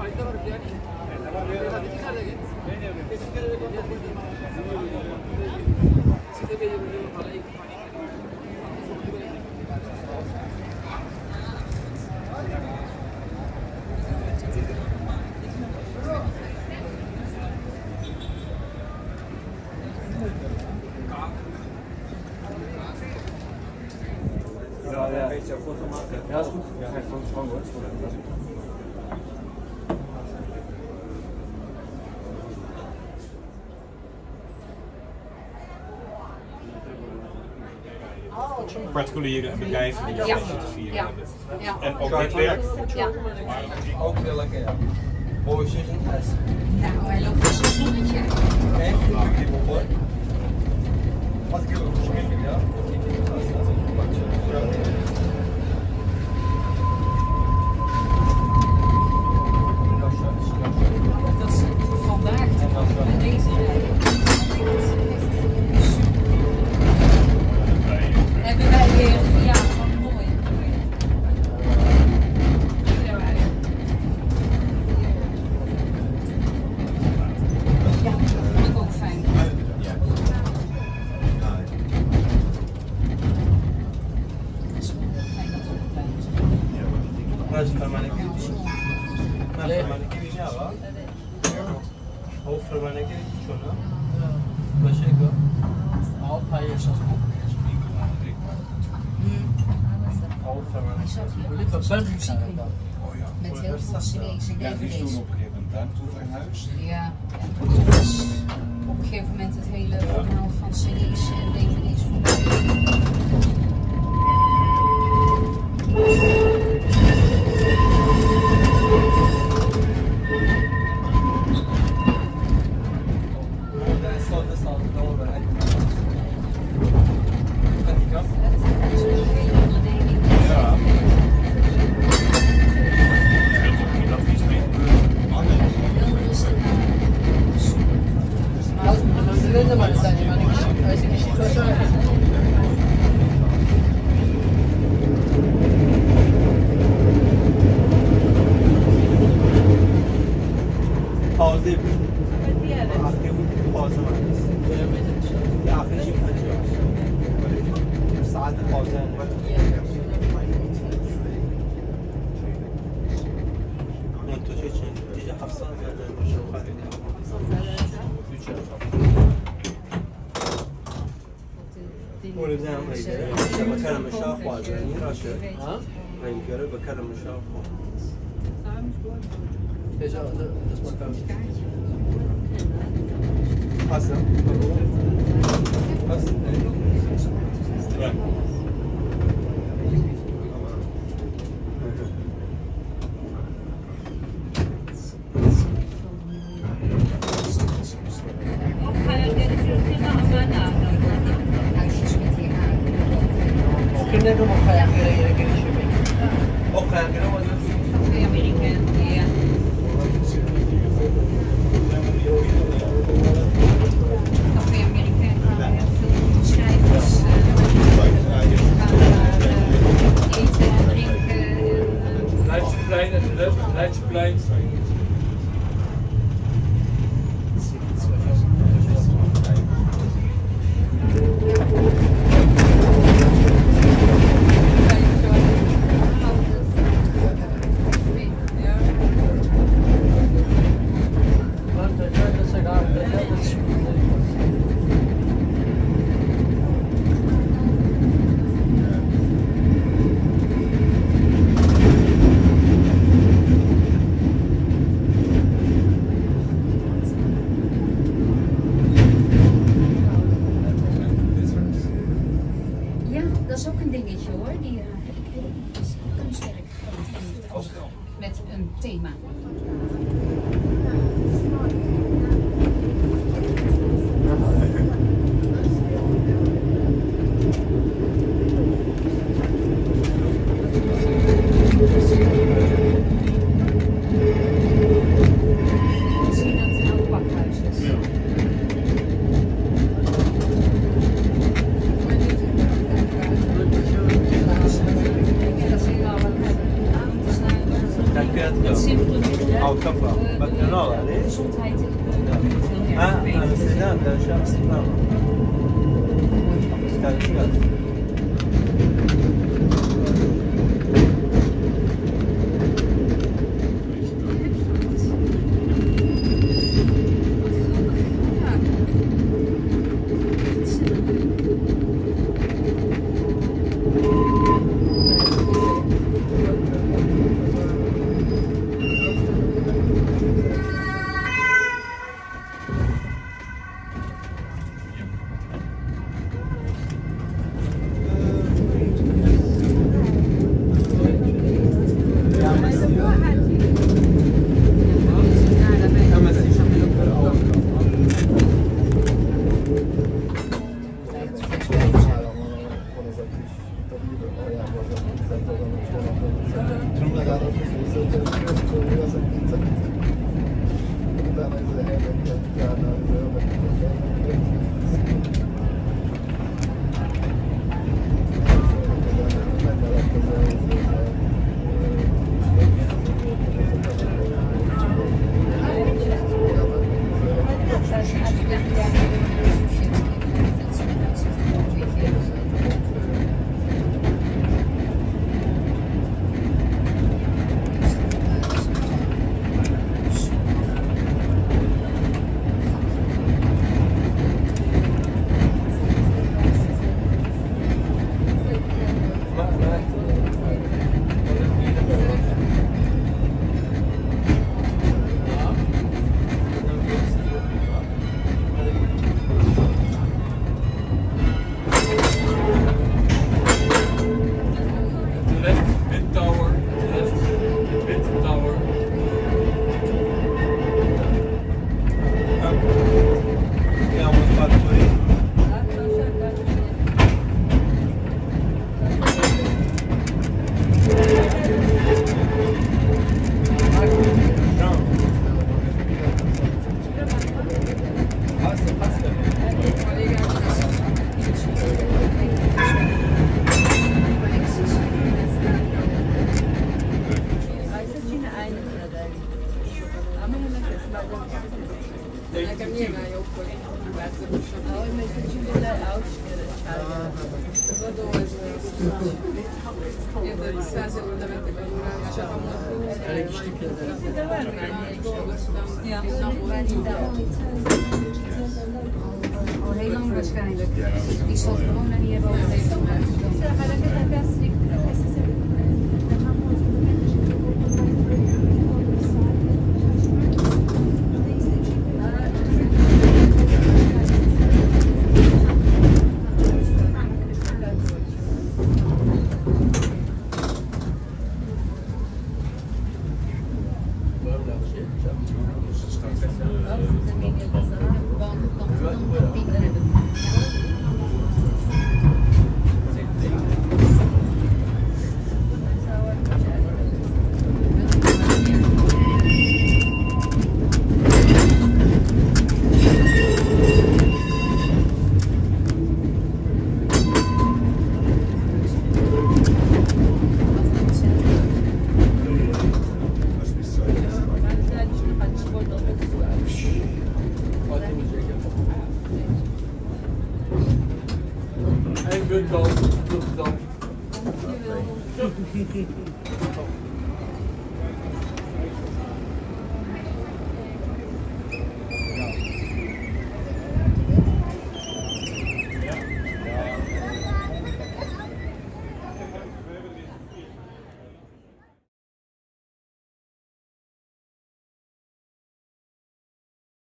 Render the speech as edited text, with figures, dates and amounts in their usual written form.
Ja, een beetje foto maken. Ja, is goed. Ja, geen foto's van hoor. Particulieren en bedrijven die dat feestje te vieren hebben. Ja. En ook dit werk? Ja. Ook heel lekker, ja. Mooi zitten. Nou, hij loopt als een zonnetje. En die hoor. Wat ik heel goed schmikken, ja. Dat is vandaag met deze hebben wij weer, ja, wat mooi. Ja, dat vond ik ook fijn. Het is wel heel fijn dat we op het plein zijn. Dat is van mijn kies. Nou, van mijn kies, ja, hoor. Hoofd van mijn kies, zo, no? Dat zeker. Al een paar jaar zat ik. Met heel veel CD's en Ja, die DVD's. stonden op een gegeven moment daar naartoe verhuisd. Ja, en toen was op een gegeven moment het hele verhaal van CD's en DVD's voorbij. Dat is ook een dingetje hoor, die kunstwerk met een thema. wat simpeler middelen. Wat kan al, hè? Gezondheid in de buurt heel erg verbeterd. Amsterdam, daar is Amsterdam. Al heel lang waarschijnlijk. Die zat gewoon naar hier boven. Good goal. Good goal.